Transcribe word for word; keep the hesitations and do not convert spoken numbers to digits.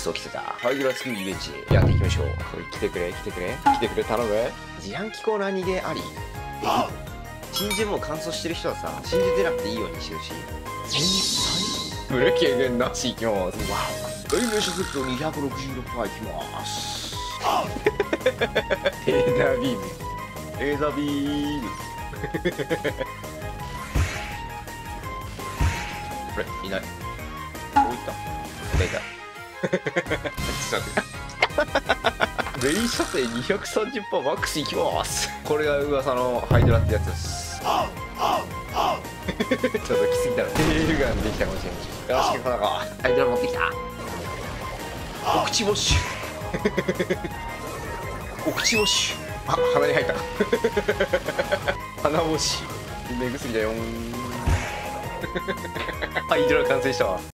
スを着せたハイドラスキーリベンジやっていきましょう。 おい来てくれ来てくれ来てくれ頼む。 自販機コーナー逃げあり。真珠もう乾燥してる人はさ、真珠出なくていいようにしてほしい。 天才ブル軽減なしいきます。 わお。エイメーションセットにひゃくろくじゅうろくパーいきます。 レーザービームレーザービームこれいない。どこ行った？いたいた。ちょっと待って。 レイ射程 にひゃくさんじゅっパーセント マックスいきます。 これが噂のハイドラってやつです。 ちょっときすぎたらテールガンできたかもしれない。 よろしくこの子ハイドラ持ってきた。お口ウォッシュお口ウォッシュ。 あ、鼻に入った鼻干し目薬だよーんハイドラ完成したわ。